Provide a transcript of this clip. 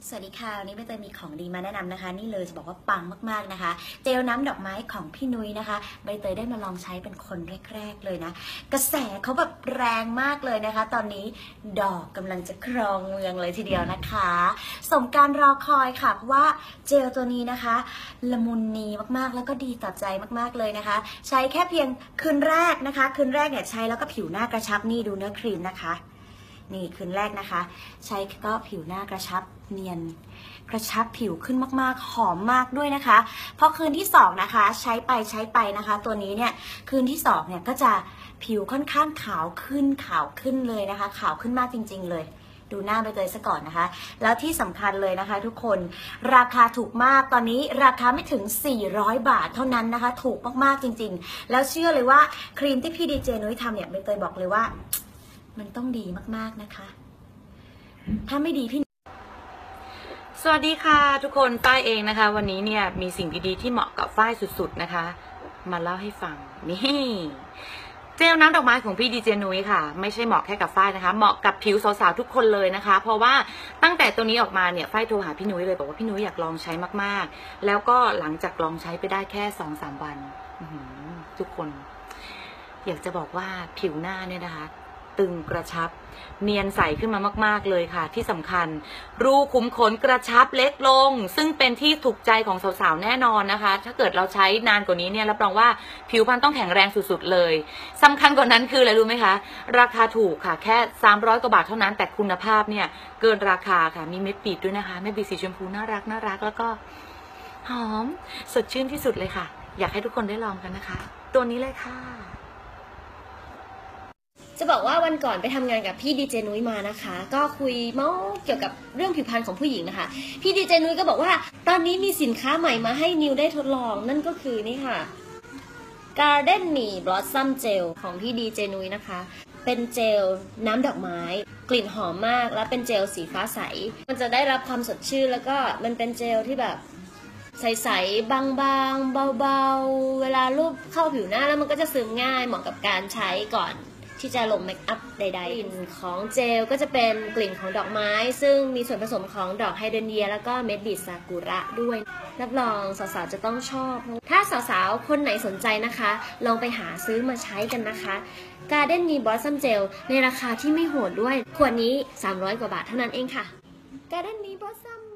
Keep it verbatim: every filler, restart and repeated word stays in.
สวัสดีค่ะวันนี้ใบเตยมีของดีมาแนะนำนะคะนี่เลยจะบอกว่าปังมากๆนะคะเจลน้ำดอกไม้ของพี่นุ้ยนะคะใบเตยได้มาลองใช้เป็นคนแรกๆเลยนะกระแสเขาแบบแรงมากเลยนะคะตอนนี้ดอกกำลังจะครองเมืองเลยทีเดียวนะคะสมการรอคอยค่ะเพราะว่าเจลตัวนี้นะคะละมุนนีมากๆแล้วก็ดีต่อใจมากๆเลยนะคะใช้แค่เพียงคืนแรกนะคะคืนแรกเนี่ยใช้แล้วก็ผิวหน้ากระชับนี่ดูเนื้อครีมนะคะนี่คืนแรกนะคะใช้ก็ผิวหน้ากระชับเนียนกระชับผิวขึ้นมากๆหอมมากด้วยนะคะพอคืนที่สองนะคะใช้ไปใช้ไปนะคะตัวนี้เนี่ยคืนที่สองเนี่ยก็จะผิวค่อนข้างขาวขึ้นขาวขึ้นเลยนะคะขาวขึ้นมากจริงๆเลยดูหน้าไปเลยซะก่อนนะคะแล้วที่สำคัญเลยนะคะทุกคนราคาถูกมากตอนนี้ราคาไม่ถึงสี่ร้อยบาทเท่านั้นนะคะถูกมากๆจริงๆแล้วเชื่อเลยว่าครีมที่พี่ดีเจนุ้ยทำเนี่ยใบเตยบอกเลยว่ามันต้องดีมากๆนะคะถ้าไม่ดีพี่สวัสดีค่ะทุกคนฝ้ายเองนะคะวันนี้เนี่ยมีสิ่งดีๆที่เหมาะกับฝ้ายสุดๆนะคะมาเล่าให้ฟังนี่เจลน้ำดอกไม้ของพี่ดีเจนุ้ยค่ะไม่ใช่เหมาะแค่กับฝ้ายนะคะเหมาะกับผิวสาวๆทุกคนเลยนะคะเพราะว่าตั้งแต่ตัวนี้ออกมาเนี่ยฝ้ายโทรหาพี่นุ้ยเลยบอกว่าพี่นุ้ยอยากลองใช้มากๆแล้วก็หลังจากลองใช้ไปได้แค่สองสามวันทุกคนอยากจะบอกว่าผิวหน้าเนี่ยนะคะตึงกระชับเนียนใสขึ้นมามากๆเลยค่ะที่สำคัญรูขุมขนกระชับเล็กลงซึ่งเป็นที่ถูกใจของสาวๆแน่นอนนะคะถ้าเกิดเราใช้นานกว่านี้เนี่ยรับรองว่าผิวพรรณต้องแข็งแรงสุดๆเลยสำคัญกว่านั้นคืออะไรรู้ไหมคะราคาถูกค่ะแค่สามร้อยกว่าบาทเท่านั้นแต่คุณภาพเนี่ยเกินราคาค่ะมีเม็ดบีบด้วยนะคะเม็ดบีบสีชมพูน่ารักน่ารักแล้วก็หอมสดชื่นที่สุดเลยค่ะอยากให้ทุกคนได้ลองกันนะคะตัวนี้เลยค่ะจะบอกว่าวันก่อนไปทำงานกับพี่ดีเจนุ้ยมานะคะก็คุยเมาส์เกี่ยวกับเรื่องผิวพรรณของผู้หญิงนะคะพี่ดีเจนุ้ยก็บอกว่าตอนนี้มีสินค้าใหม่มาให้นิวได้ทดลองนั่นก็คือนี่ค่ะ Garden Me Blossom Gel ของพี่ดีเจนุ้ยนะคะเป็นเจลน้ำดอกไม้กลิ่นหอมมากและเป็นเจลสีฟ้าใสมันจะได้รับความสดชื่นแล้วก็มันเป็นเจลที่แบบใสๆบางๆเบาๆเวลาลูบเข้าผิวหน้าแล้วมันก็จะซึมง่ายเหมาะกับการใช้ก่อนที่จะลงเมคอัพใดๆกลิ่นของเจลก็จะเป็นกลิ่นของดอกไม้ซึ่งมีส่วนผสมของดอกไฮเดรเนียแล้วก็เม็ดบีดซากุระด้วยรับรองสาวๆจะต้องชอบถ้าสาวๆคนไหนสนใจนะคะลองไปหาซื้อมาใช้กันนะคะ Garden Me Blossom Gel ในราคาที่ไม่โหดด้วยขวดนี้สามร้อยกว่าบาทเท่านั้นเองค่ะ Garden Me Blossom